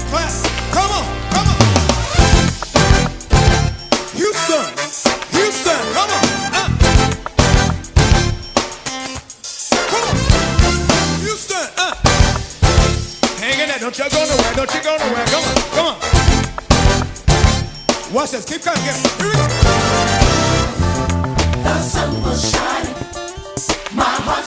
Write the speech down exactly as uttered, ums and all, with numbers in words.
clap. Come on, come on. Houston, Houston, come on. Uh. Come on, Houston. Uh. Hang in there, don't you go nowhere, don't you go nowhere. Come on, come on. Watch this, keep coming, here we go. The sun was shining, my heart